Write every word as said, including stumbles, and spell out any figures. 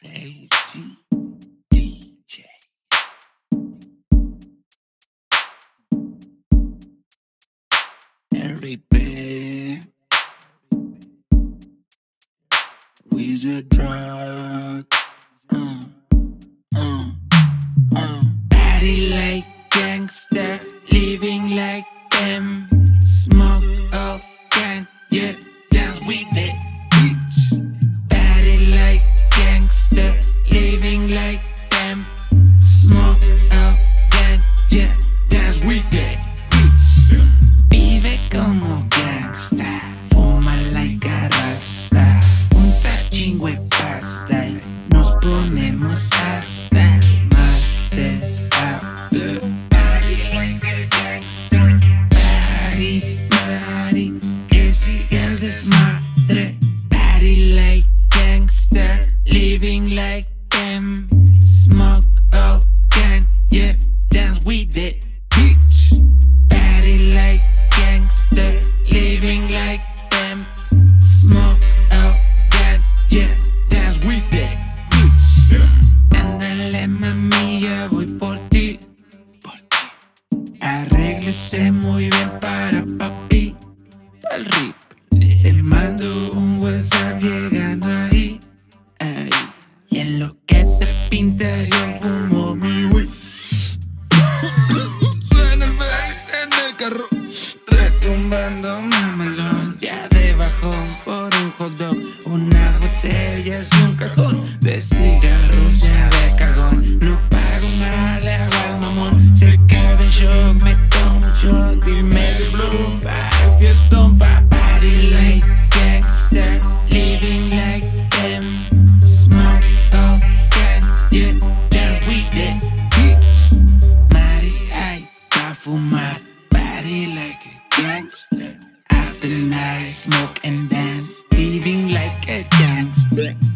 Crazy D J. Every bit we's a drug. Uh, uh, uh. Body like gangster, living like them. Smoke up, can yeah, dance with that bitch. Body like gangster, living like them. Smoke up, can yeah, dance with that bitch. Vive como gangsta, fuma like a rasta. Un chingo y pasta y nos ponemos hasta el martes after. Party like a gangster, party, party, que sigue el desmadre. Party like gangster, living like them. Smoke up, can yeah, dance with it, bitch. Party like gangster, living like them. Smoke up, can yeah, dance with it, bitch. Ándale mami, yo voy por ti, por ti. Arréglese muy bien para papi, al rip. Te mando un WhatsApp llegando ahí, ahí. Y en lo que se pinta yo fumo mi weed. Suena el bass en el carro, retumbando mamalón. Ya debajo por un hot dog, unas botellas y un cajón de cigarros ya de cagón. No pago nada, le hago al mamón. Se queda en shock, me tomo un shot y medio bloom. Pa' fiestón, pa' party like gangster, living like them. Smoke up, can yeah, dance with it, bitch. Mari hay pa' fumar, party like a gangster. After the night, smoke and dance, living like a gangster.